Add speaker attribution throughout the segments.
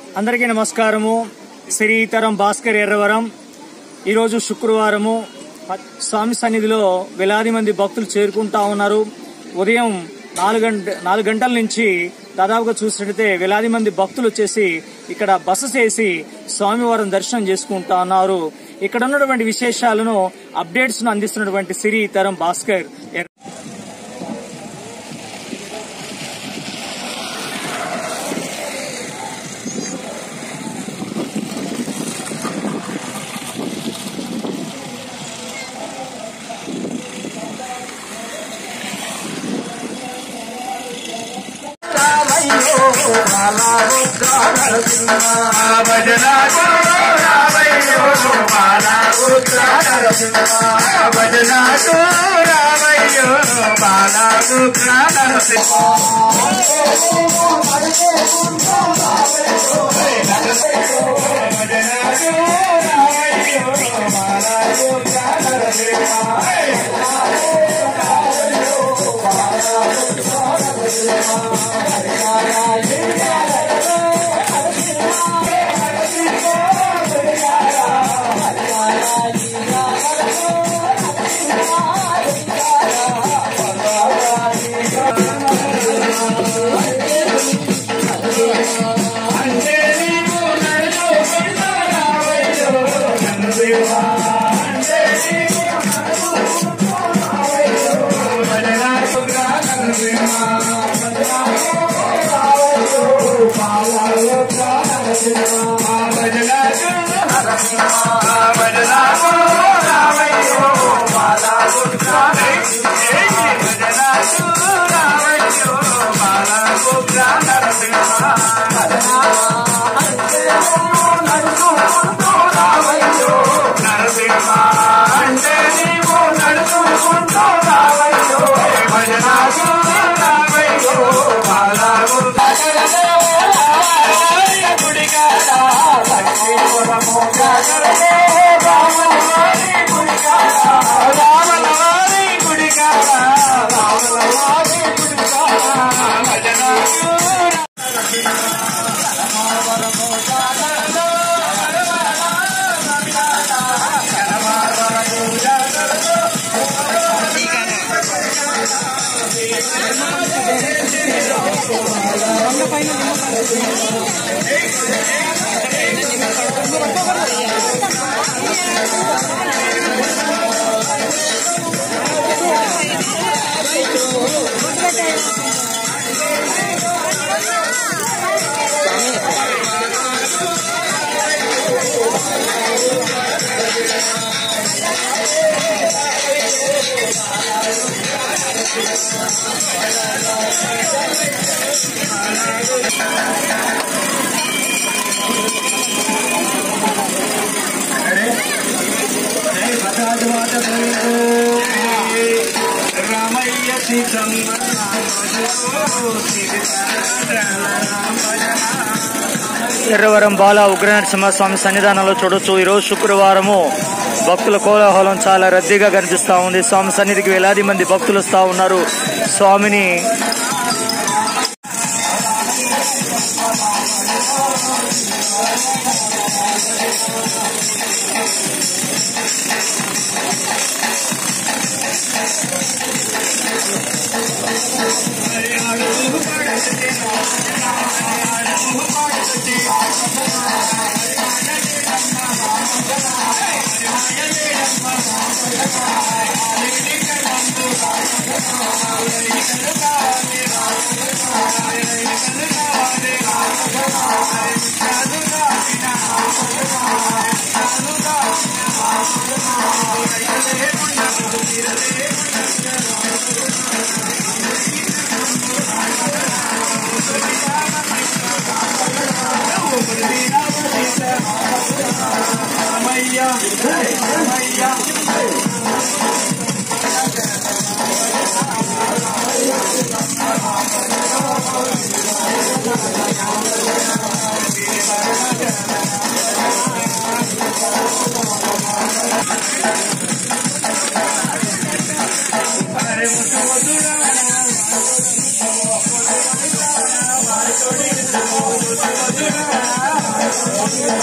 Speaker 1: అందరికీ నమస్కారము. శ్రీతరం భాస్కర్ ఎర్రవరం. ఈరోజు శుక్రవారము. స్వామి సన్నిధిలో వేలాది మంది భక్తులు చేరుకుంటా ఉన్నారు. ఉదయం 4 గంటల నుంచి దాదాపుగా చూసినట్లయితే వేలాది మంది భక్తులు వచ్చేసి ఇక్కడ బస చేసి స్వామివారిని దర్శనం చేసుకుంటా ఉన్నారు. ఇక్కడ ఉన్నటువంటి విశేషాలను అప్డేట్స్ ను అందిస్తున్నటువంటి శ్రీతరం భాస్కర్. ఎర్రవరం బాల ఉగ్రనరసింహస్వామి సన్నిధానంలో చూడొచ్చు. ఈరోజు శుక్రవారము. భక్తుల కోలాహలం చాలా రద్దీగా కనిపిస్తా ఉంది. స్వామి సన్నిధికి వేలాది మంది భక్తులు వస్తా ఉన్నారు. స్వామిని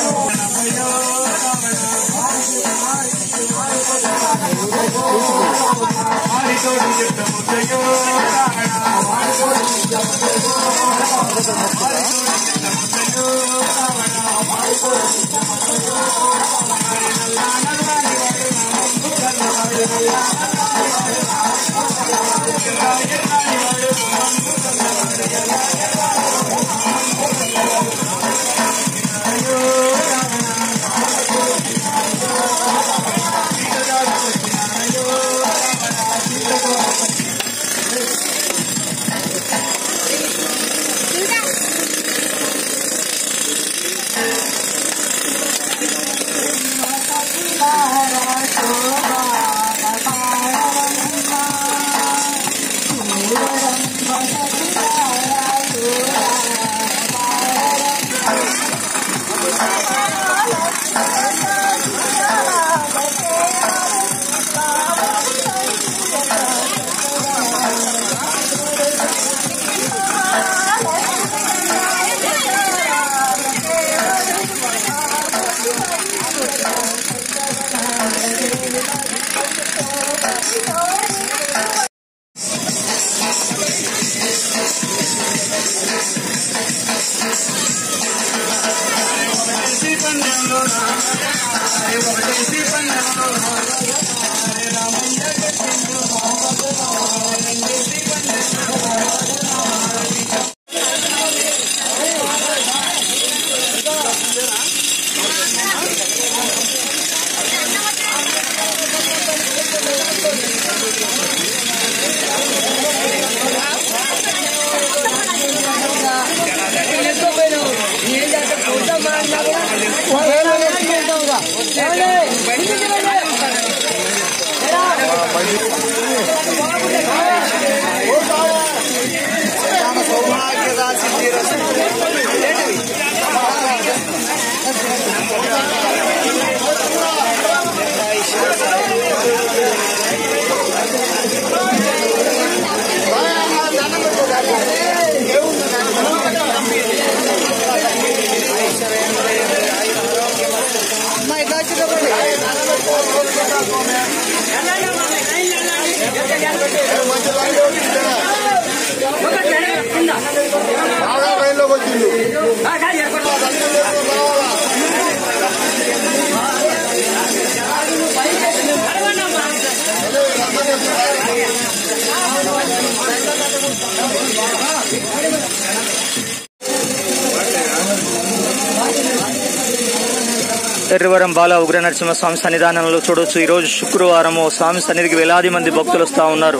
Speaker 1: ఎర్రవరం బాల ఉగ్ర నరసింహస్వామి సన్నిధానంలో చూడొచ్చు. ఈ రోజు శుక్రవారం స్వామి సన్నిధికి వేలాది మంది భక్తులు వస్తూ ఉన్నారు.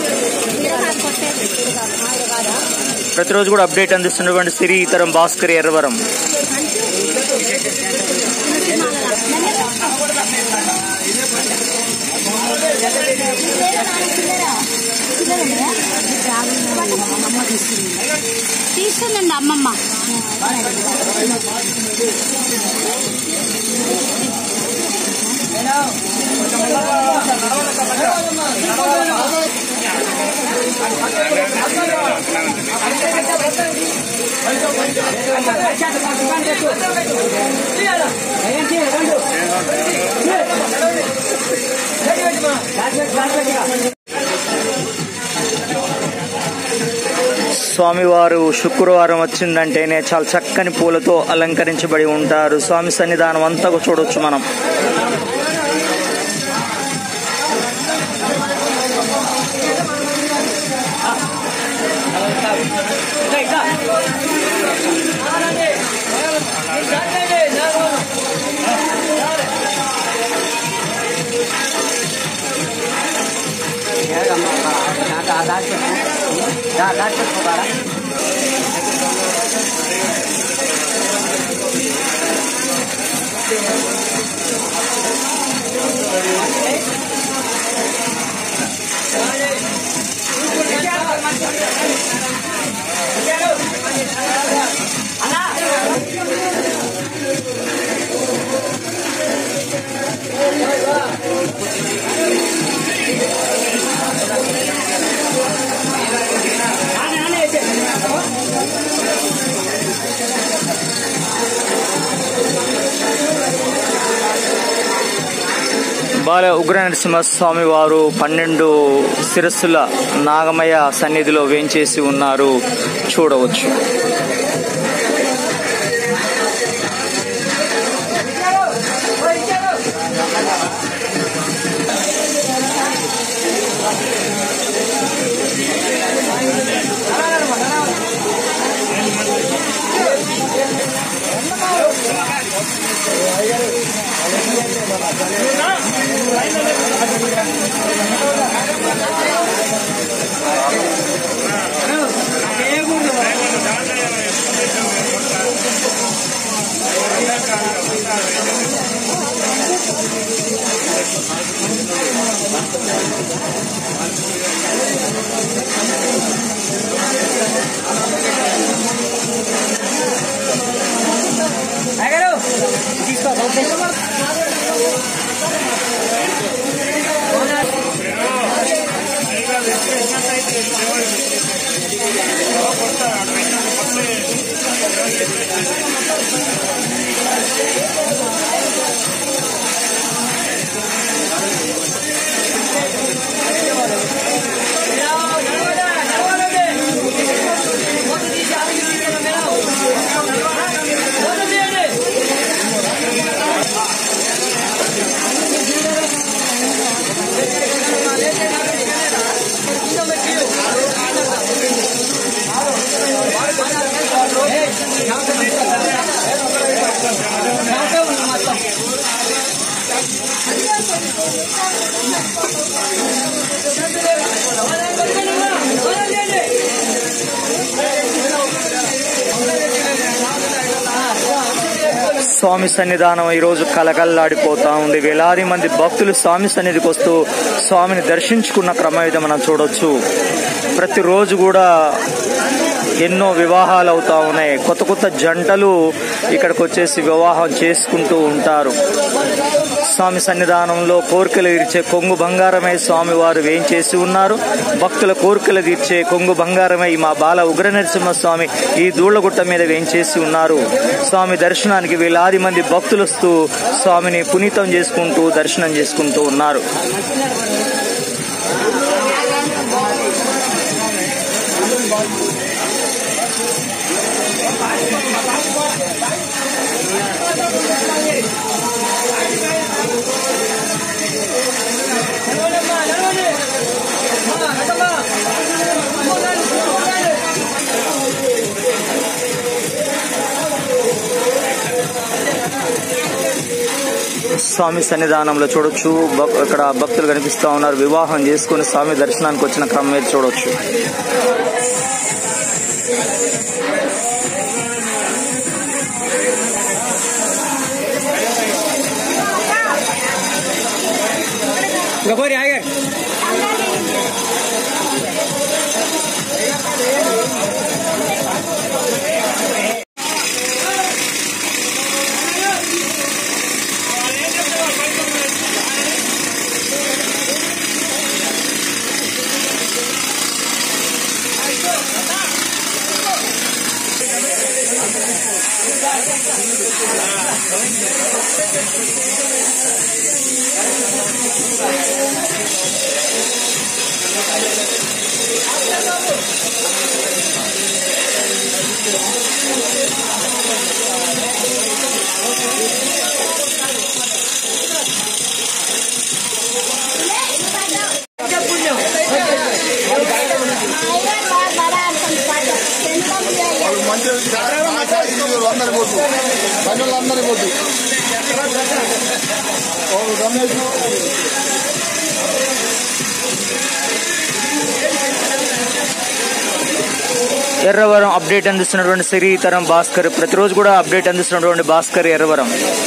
Speaker 1: ప్రతిరోజు కూడా అప్డేట్ అందిస్తున్నటువంటి శ్రీతరం భాస్కర్ ఎర్రవరం.
Speaker 2: తీసుకుందండి అమ్మమ్మ.
Speaker 1: స్వామివారు శుక్రవారం వచ్చిందంటేనే చాలా చక్కని పూలతో అలంకరించబడి ఉంటారు. స్వామి సన్నిధానం అంతా చూడొచ్చు మనం. బాల ఉగ్ర నరసింహస్వామి వారు 12 శిరస్సుల నాగమయ సన్నిధిలో వేంచేసి ఉన్నారు, చూడవచ్చు. స్వామి సన్నిధానం ఈరోజు కలకల్లాడిపోతా ఉంది. వేలాది మంది భక్తులు స్వామి సన్నిధికి వస్తూ స్వామిని దర్శించుకున్న క్రమం మనం చూడొచ్చు. ప్రతిరోజు కూడా ఎన్నో వివాహాలు అవుతా ఉన్నాయి. కొత్త కొత్త జంటలు ఇక్కడికి వచ్చేసి వివాహం చేసుకుంటూ ఉంటారు. స్వామి సన్నిధానంలో కోరికలు తీర్చే కొంగు బంగారమై స్వామి వారు వేంచేసి ఉన్నారు. భక్తుల కోరికలు తీర్చే కొంగు బంగారమై మా బాల ఉగ్ర నరసింహస్వామి ఈ దూళ్లగుట్ట మీద వేంచేసి ఉన్నారు. స్వామి దర్శనానికి వేలాది మంది భక్తులు వస్తూ స్వామిని పునీతం చేసుకుంటూ దర్శనం చేసుకుంటూ ఉన్నారు. స్వామి సన్నిధానంలో చూడొచ్చు, ఇక్కడ భక్తులు కనిపిస్తా ఉన్నారు. వివాహం చేసుకుని స్వామి దర్శనానికి వచ్చిన క్రమం మీద చూడొచ్చు. ఎర్రవరం అప్డేట్ అందిస్తున్నటువంటి శ్రీతరం భాస్కర్, ప్రతిరోజు కూడా అప్డేట్ అందిస్తున్నటువంటి భాస్కర్ ఎర్రవరం.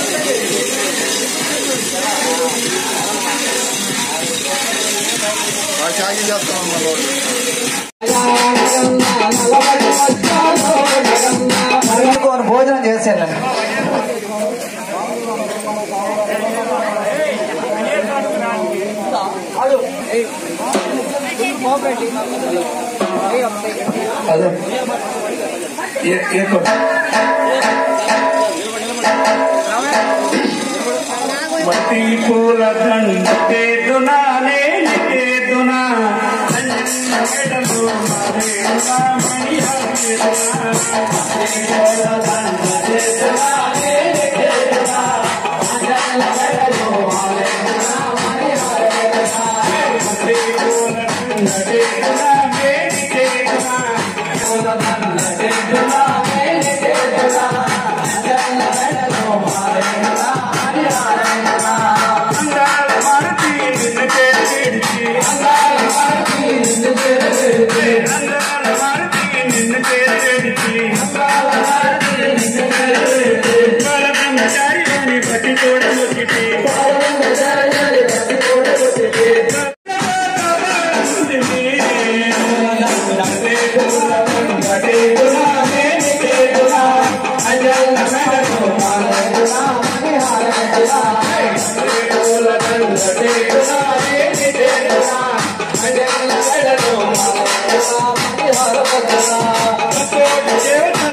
Speaker 3: భోజనం చేసేయాలి. అదే
Speaker 4: మట్టి పూల దండేదునా నేనేదునా మేడలు మరేదునా మణి హాకేదునా మట్టి పూల దండేదునా నేనేదునా మేడలు మరేదునా మణి హాకేదునా మట్టి పూల దండేదునా నేనేదునా పూల దండేదునా నేనేదునా మేడలు మరేదునా మణి హాకేదునా అందాల మారుతి నిన్ను చేర్చి అందాల మారుతి నిన్ను చేర్చి అందాల మారుతి నిన్ను చేర్చి అందాల మారుతి నిన్ను చేర్చి బాలబ్రహ్మచారిని ప్రతి తోడ ముక్కిటి బాలబ్రహ్మచారిని ప్రతి తోడ ముక్కిటి అజల్